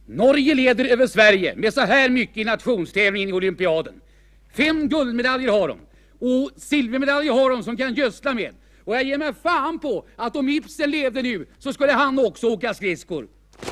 Norge leder över Sverige med så här mycket i nationstävlingen i olympiaden. 5 guldmedaljer har de. Och silvermedaljer har de som kan gödsla med. Och jag ger mig fan på att om Ibsen levde nu så skulle han också åka skridskor.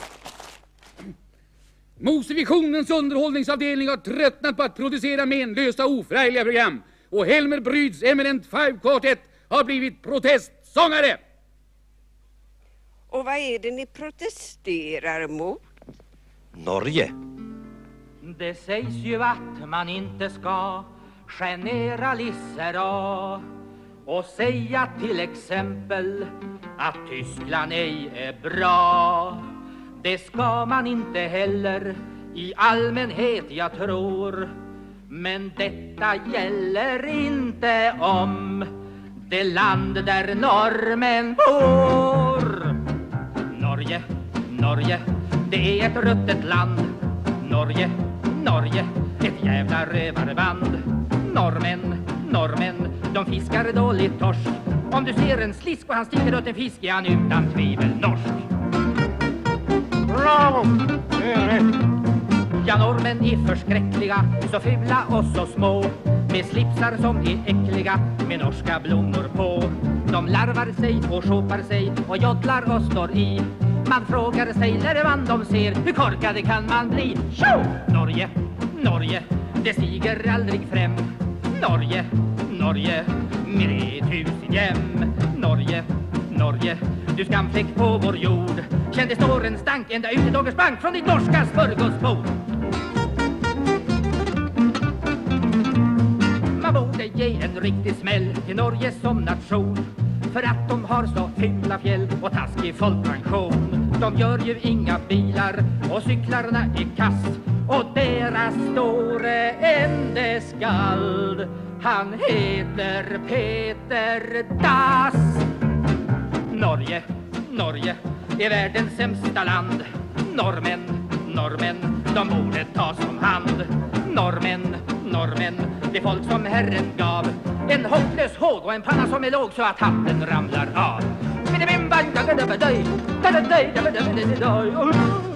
Mosevisionens underhållningsavdelning har tröttnat på att producera menlösa oförargliga program. Och Helmer Bryds Eminent Five Quartet har blivit protestsångare. Och vad är det ni protesterar mot? Norge. Det sägs ju att man inte ska generalisera och säga till exempel att Tyskland ej är bra. Det ska man inte heller i allmänhet, jag tror. Men detta gäller inte om det land där norrmän bor. Norge, Norge, det är ett ruttet land. Norge, Norge, ett jävla rövarband. Norrmän, de fiskar dåligt torsk. Om du ser en slisk och han sticker åt en fisk är han utan tvivel norsk. Bravo! Det är rätt. Ja, norrmän är förskräckliga, så fula och så små, med slipsar som är äckliga, med norska blommor på. De larvar sig och sjopar sig och joddlar och står i. Man frågar sig när man de ser, hur korkade kan man bli? Tjo! Norge, Norge, det stiger aldrig fram. Norge, Norge, med ett hus i jäm. Norge, Norge, du skamfläck på vår jord. Kände står en stank ända ut ett åkersbank från ditt norska smörgåsbord. Man borde ge en riktig smäll till Norge som nation, för att de har så fula fjäll och taskig folkpension. De gör ju inga bilar och cyklarna är kast. Och deras store ende skald, han heter Peter Dass. Norge, Norge är världens sämsta land. Norrmän, de borde tas om hand. Norrmän, det folk som Herren gav en hopplös håg och en panna som är låg så att hatten ramlar av.